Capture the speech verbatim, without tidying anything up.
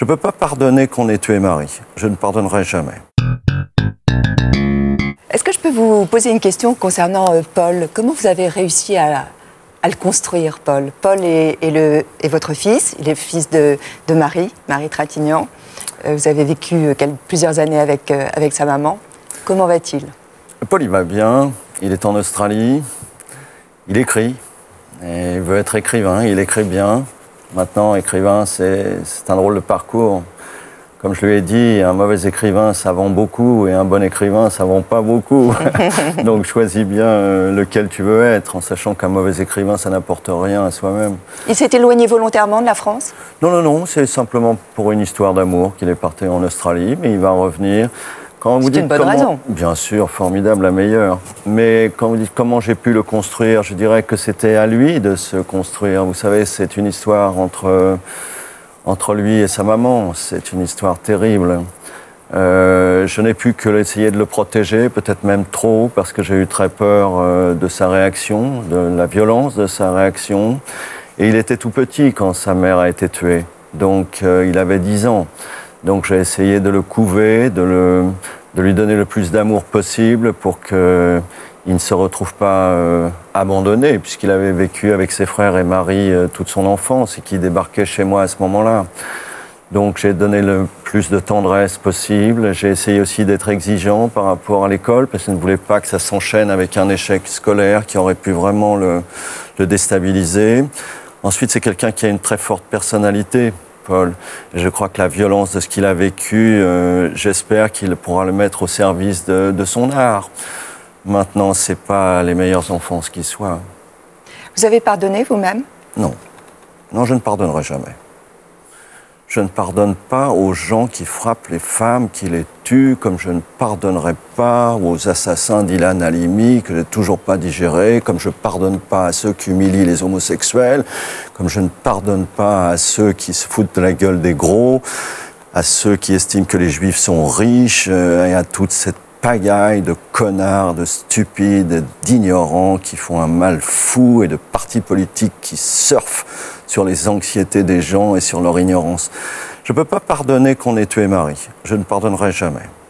Je ne peux pas pardonner qu'on ait tué Marie. Je ne pardonnerai jamais. Est-ce que je peux vous poser une question concernant euh, Paul? Comment vous avez réussi à, à le construire, Paul? Paul est, est, le, est votre fils, il est le fils de, de Marie, Marie Trintignant. Euh, vous avez vécu euh, quelques, plusieurs années avec, euh, avec sa maman. Comment va-t-il? Paul, il va bien. Il est en Australie. Il écrit. Et il veut être écrivain. Il écrit bien. Maintenant, écrivain, c'est un drôle de parcours. Comme je lui ai dit, un mauvais écrivain, ça vend beaucoup, et un bon écrivain, ça vend pas beaucoup. Donc choisis bien lequel tu veux être, en sachant qu'un mauvais écrivain, ça n'apporte rien à soi-même. Il s'est éloigné volontairement de la France? Non, non, non, c'est simplement pour une histoire d'amour qu'il est parti en Australie, mais il va revenir. C'est une bonne comment... raison. Bien sûr, formidable, la meilleure. Mais quand vous dites comment j'ai pu le construire, je dirais que c'était à lui de se construire. Vous savez, c'est une histoire entre, entre lui et sa maman. C'est une histoire terrible. Euh, je n'ai pu que essayer de le protéger, peut-être même trop, parce que j'ai eu très peur euh, de sa réaction, de la violence de sa réaction. Et il était tout petit quand sa mère a été tuée. Donc, euh, il avait dix ans. Donc j'ai essayé de le couver, de, le, de lui donner le plus d'amour possible pour qu'il ne se retrouve pas euh, abandonné, puisqu'il avait vécu avec ses frères et Marie euh, toute son enfance et qu'il débarquait chez moi à ce moment-là. Donc j'ai donné le plus de tendresse possible. J'ai essayé aussi d'être exigeant par rapport à l'école, parce que je ne voulais pas que ça s'enchaîne avec un échec scolaire qui aurait pu vraiment le, le déstabiliser. Ensuite, c'est quelqu'un qui a une très forte personnalité, Paul. Et je crois que la violence de ce qu'il a vécu, euh, j'espère qu'il pourra le mettre au service de, de son art. Maintenant, ce n'est pas les meilleures enfances qui soient. Vous avez pardonné vous-même? Non. Non, je ne pardonnerai jamais. Je ne pardonne pas aux gens qui frappent les femmes, qui les tuent, comme je ne pardonnerai pas aux assassins d'Ilan Halimi, que je n'ai toujours pas digéré, comme je ne pardonne pas à ceux qui humilient les homosexuels, comme je ne pardonne pas à ceux qui se foutent de la gueule des gros, à ceux qui estiment que les juifs sont riches, euh, et à toute cette pagaille de connards, de stupides, d'ignorants qui font un mal fou, et de partis politiques qui surfent sur les anxiétés des gens et sur leur ignorance. Je ne peux pas pardonner qu'on ait tué Marie. Je ne pardonnerai jamais.